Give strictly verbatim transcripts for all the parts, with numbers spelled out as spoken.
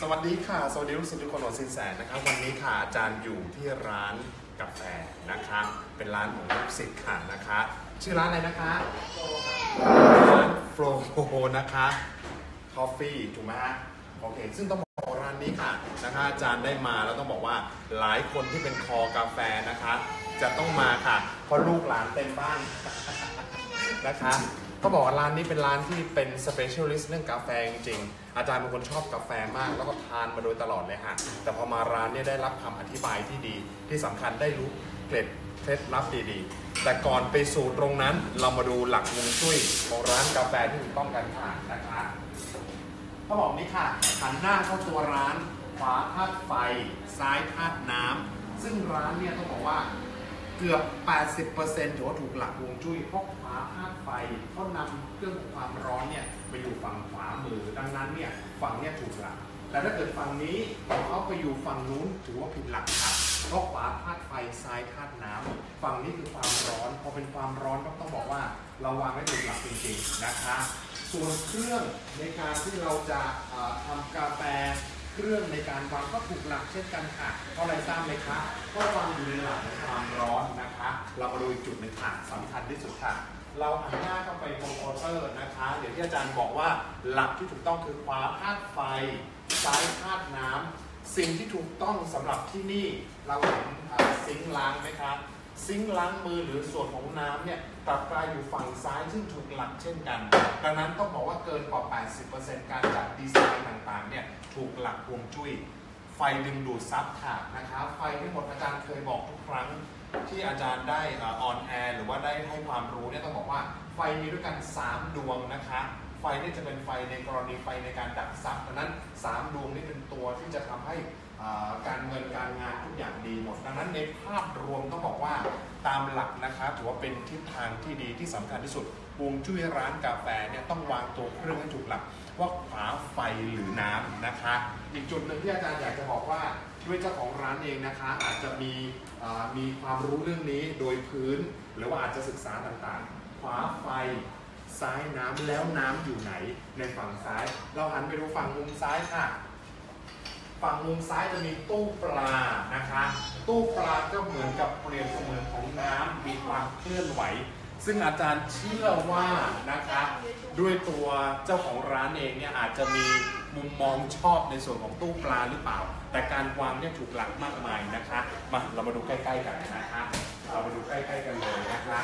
สวัสดีค่ะสวัสดีลูกศิษย์ทุกคนของสินแสนะครับวันนี้ค่ะอาจารย์อยู่ที่ร้านกาแฟนะคะเป็นร้านของลูกศิษย์ค่ะนะคะชื่อร้านอะไรนะคะร้านโฟล์นะคะคอฟฟี่ถูกไหมฮะโอเคซึ่งต้องบอกร้านนี้ค่ะนะคะอาจารย์ได้มาแล้วต้องบอกว่าหลายคนที่เป็นคอกาแฟนะคะจะต้องมาค่ะเพราะลูกหลานเต็มบ้านนะคะก็บอกว่าร้านนี้เป็นร้านที่เป็น specialist เรื่องกาแฟจริงๆอาจารย์เป็นคนชอบกาแฟมากแล้วก็ทานมาโดยตลอดเลยฮะแต่พอมาร้านนี้ได้รับคำอธิบายที่ดีที่สำคัญได้รู้เกร็ดเคล็ดลับดีๆแต่ก่อนไปสู่ตรงนั้นเรามาดูหลักฮวงจุ้ยของร้านกาแฟที่ถูกต้องกันค่ะนะคะเขาบอกนี้ค่ะหันหน้าเข้าตัวร้านขวาธาตุไฟซ้ายธาตุน้ำซึ่งร้านเนี่ยต้องบอกว่าเกือบ แปดสิบเปอร์เซ็นต์ ถือว่าถูกหลักฮวงจุ้ยเพราะขวาธาตุไฟเขานำเครื่องของความร้อนเนี่ยไปอยู่ฝั่งขวามือดังนั้นเนี่ยฝั่งเนี่ยถูกหลักแต่ถ้าเกิดฝั่งนี้เขาไปอยู่ฝั่งนู้นถือว่าผิดหลักครับเพราะขวาธาตุไฟซ้ายธาตุน้ำฝั่งนี้คือความร้อนพอเป็นความร้อนก็ต้องบอกว่าเราวางไม่ถูกหลักจริงๆนะคะส่วนเครื่องในการที่เราจะทำกาแฟเครื่องในการวางก็ถูกหลักเช่นกันค่ะเพราะอะไรทราบไหมคะก็วางอยู่ในหลักของความร้อนนะคะเรามาดูอีกจุดหนึ่งค่ะสำคัญที่สุดค่ะเราหันหน้าเข้าไปตรงมอเตอร์นะคะเดี๋ยวที่อาจารย์บอกว่าหลักที่ถูกต้องคือขวาธาตุไฟซ้ายธาตุน้ำสิ่งที่ถูกต้องสำหรับที่นี่เราเห็นซิงค์ล้างไหมคะซิงค์ล้างมือหรือส่วนของน้ำเนี่ยกลับกลายอยู่ฝั่งซ้ายซึ่งถูกหลักเช่นกันดังนั้นต้องบอกว่าเกินกว่า แปดสิบเปอร์เซ็นต์ การจัดดีไซน์ต่างๆเนี่ยถูกหลักฮวงจุ้ยไฟดึงดูดซับค่ะนะคะไฟที่หมดอาจารย์เคยบอกทุกครั้งที่อาจารย์ได้ออนแอร์หรือว่าได้ให้ความรู้เนี่ยต้องบอกว่าไฟมีด้วยกันสามดวงนะคะไฟนี่จะเป็นไฟในกรณีไฟในการดักซับดังนั้นสามดวงนี่เป็นตัวที่จะทำให้การเงินการงานทุกอย่างดีหมดดังนั้นในภาพรวมต้องบอกว่าตามหลักนะคะถือว่าเป็นทิศทางที่ดีที่สำคัญที่สุดฮวงจุ้ยร้านกาแฟเนี่ยต้องวางตัวเครื่องให้ถูกหลักว่าขวาไฟหรือน้ำนะคะอีกจุดหนึ่งที่อาจารย์อยากจะบอกว่าด้วยเจ้าของร้านเองนะคะอาจจะมีมีความรู้เรื่องนี้โดยพื้นหรือว่าอาจจะศึกษาต่างๆขวาไฟซ้ายน้ำแล้วน้ำอยู่ไหนในฝั่งซ้ายเราหันไปดูฝั่งมุมซ้ายค่ะฝั่งมุมซ้ายจะมีตู้ปลานะคะตู้ปลาก็เหมือนกับเปรียบเสมือนของน้ำมีความเคลื่อนไหวซึ่งอาจารย์เชื่อว่านะคะด้วยตัวเจ้าของร้านเองเนี่ยอาจจะมีมุมมองชอบในส่วนของตู้ปลาหรือเปล่าแต่การวางเนี่ยถูกหลักมากมายนะคะมาเรามาดูใกล้ๆกันนะคะเรามาดูใกล้ๆกันเลยนะคะ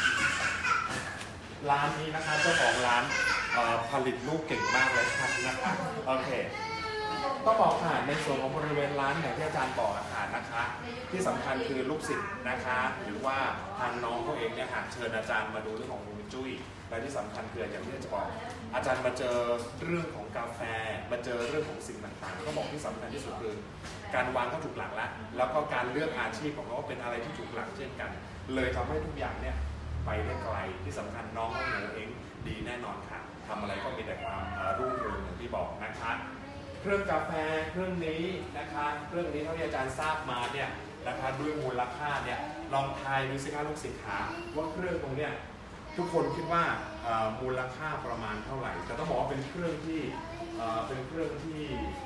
ร้านนี้นะคะเจ้าของร้านผลิตลูกเก่งมากเลยครับนะคะโอเคต้องบอกค่ะในส่วนของบริเวณร้านอย่างที่อาจารย์บอกค่ะนะคะที่สำคัญคือลูกศิษย์นะคะหรือว่าทางน้องเขาเองเนี่ยหากเชิญอาจารย์มาดูเรื่องของฮวงจุ้ยและที่สำคัญคืออย่างที่อาจารย์บอกอาจารย์มาเจอเรื่องของกาแฟมาเจอเรื่องของสิ่งต่างๆก็บอกที่สำคัญที่สุดคือการวางก็ถูกหลักแล้วแล้วก็การเลือกอาชีพของเขาเป็นอะไรที่ถูกหลักเช่นกันเลยทำให้ทุกอย่างเนี่ยไปได้ไกลที่สำคัญน้องของหนูเองดีแน่นอนค่ะทำอะไรก็มีแต่ความรุ่งเรืองอย่างที่บอกนะคะเครื่องกาแฟเครื่องนี้นะคะเครื่องนี้เท่าที่อาจารย์ทราบมาเนี่ยนะคะด้วยมูลค่าเนี่ยลองทายดูสิคะลูกศิษย์ขาว่าเครื่องตรงเนี้ยทุกคนคิดว่ามูลค่าประมาณเท่าไหร่แต่ต้องบอกว่าเป็นเครื่องที่เป็นเครื่องที่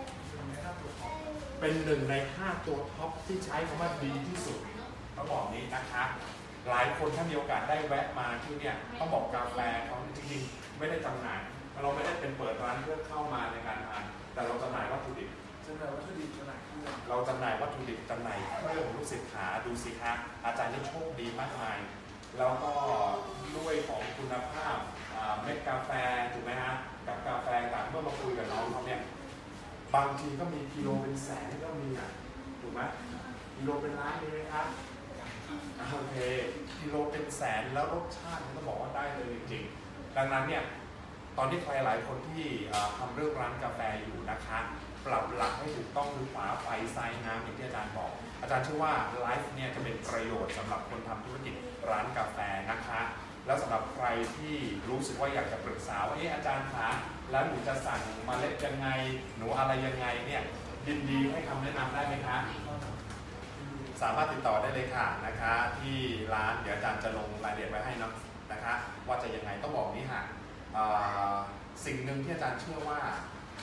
เป็นหนึ่งในห้าตัวท็อปที่ใช้คำว่าดีที่สุดต้องบอกนี้นะคะหลายคนถ้ามีโอกาสได้แวะมาที่เนี่ยต้องบอกกาแฟเขาจริงๆไม่ได้จำหน่ายเราไม่ได้เป็นเปิดร้านเพื่อเข้ามาในการทานแต่เราจำหน่ายวัตถุดิบจำหน่ายวัตถุดิบจำหน่ายเครื่องเราจำหน่ายวัตถุดิบจำหน่ายเครื่องของลูกศิษย์ขาดูสิคะอาจารย์นี่โชคดีมากมายแล้วก็ด้วยของคุณภาพเม็ดกาแฟถูกไหมฮะกับกาแฟต่างเมื่อมาคุยกับน้องเขาเนี่ยบางทีก็มีกิโลเป็นแสนก็มีอ่ะถูกไหมกิโลเป็นล้านมีไหมครับโอเคกิโลเป็นแสนแล้วรสชาติต้องบอกว่าได้เลยจริงๆดังนั้นเนี่ยตอนที่ใครหลายคนที่ทำเรื่องร้านกาแฟอยู่นะคะปรับหลักให้ถูกต้องคือขวาไฟซ้ายน้ำอย่างที่อาจารย์บอกอาจารย์เชื่อว่าไลฟ์เนี่ยจะเป็นประโยชน์สำหรับคนทำธุรกิจร้านกาแฟนะคะแล้วสำหรับใครที่รู้สึกว่าอยากจะปรึกษาว่าเอออาจารย์คะแล้วหนูจะสั่งเมล็ดยังไงหนูอะไรยังไงเนี่ยยินดีให้คำแนะนำได้ไหมคะสามารถติดต่อได้เลยค่ะนะคะที่ร้านเดี๋ยวอาจารย์จะลงรายละเอียดไว้ให้นะคะว่าจะยังไงต้องบอกนี้ค่ะสิ่งหนึ่งที่อาจารย์เชื่อว่า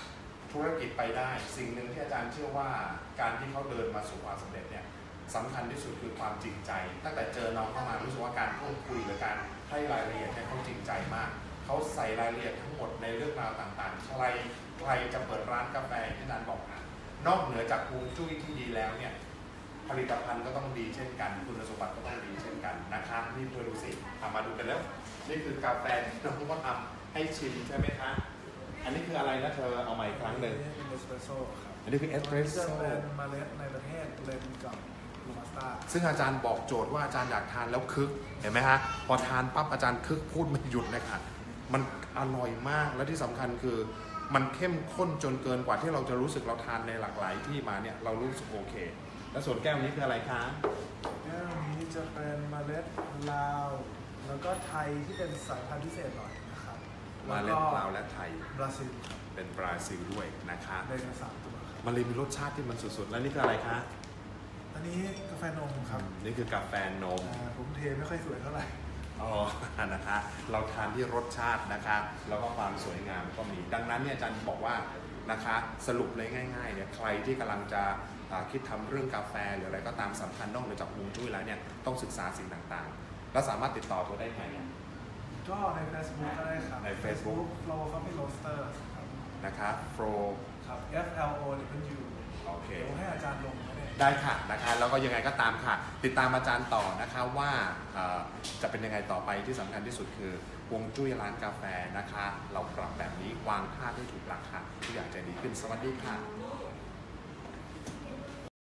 ธุรกิจไปได้สิ่งหนึ่งที่อาจารย์เชื่อว่าการที่เขาเดินมาสู่ความสำเร็จเนี่ยสำคัญที่สุดคือความจริงใจตั้งแต่เจอน้องเข้ามารู้สึกว่าการพูดคุยหรือการให้รายละเอียดเนี่ยเขาจริงใจมากเขาใส่รายละเอียดทั้งหมดในเรื่องราวต่างๆใครใครจะเปิดร้านกาแฟที่อาจารย์บอกนะนอกเหนือจากฮวงจุ้ยที่ดีแล้วเนี่ยผลิตภัณฑ์ก็ต้องดีเช่นกันคุณสมบัติก็ต้องดีเช่นกันนะคะนี่เพื่อดูสิทำมาดูกันแล้วนี่คือกาแฟที่น้องก็ทำให้ชิมใช่ไหมคะอันนี้คืออะไรนะเธอเอาใหม่อีกครั้งหนึ่งอันนี้เป็นเอสเปรสโซ่ครับอันนี้คือเอสเปรสโซ่จะเป็นเมล็ดในประเทศเบลนด์กับโรบัสต้าซึ่งอาจารย์บอกโจทย์ว่าอาจารย์อยากทานแล้วคึกเห็นไหมฮะพอทานปั๊บอาจารย์คึกพูดไม่หยุดเลยค่ะมันอร่อยมากและที่สำคัญคือมันเข้มข้นจนเกินกว่าที่เราจะรู้สึกเราทานในหลากหลายที่มาเนี่ยเรารู้สึกโอเคแล้วส่วนแก้วนี้คืออะไรคะแก้วนี้จะเป็นเมล็ดลาวแล้วก็ไทยที่เป็นสายพันธุ์พิเศษหน่อยนะครับเมล็ดลาวและไทยบราซิลเป็นบราซิลด้วยนะคะได้ทั้งสามตัวมันเลยมีรสชาติที่มันสุดๆแล้วนี่คืออะไรคะอันนี้กาแฟนมครับนี่คือกาแฟนมผมเทไม่ค่อยสวยเท่าไหร่อ๋อนะคะเราทานที่รสชาตินะคะแล้วก็ความสวยงามก็มีดังนั้นเนี่ยอาจารย์บอกว่านะคะสรุปเลยง่ายๆเนี่ยใครที่กำลังจะคิดทำเรื่องกาแฟหรืออะไรก็ตามสำคัญนอกเหนือจากฮวงจุ้ยแล้วเนี่ยต้องศึกษาสิ่งต่างๆแล้วสามารถติดต่อตัวได้ไงก็ใน Facebook ก็ได้ครับใน Facebook Flow Coffee Roasters ครับนะคะ Flow ครับ F L O W โอเคเดี๋ยวให้อาจารย์ลงได้ค่ะนะคะแล้วก็ยังไงก็ตามค่ะติดตามอาจารย์ต่อนะคะว่าจะเป็นยังไงต่อไปที่สำคัญที่สุดคือฮวงจุ้ยร้านกาแฟนะคะเราปรับแบบนี้วางท่าให้ถูกหลักค่ะทุกอย่างจะดีขึ้นสวัสดีค่ะ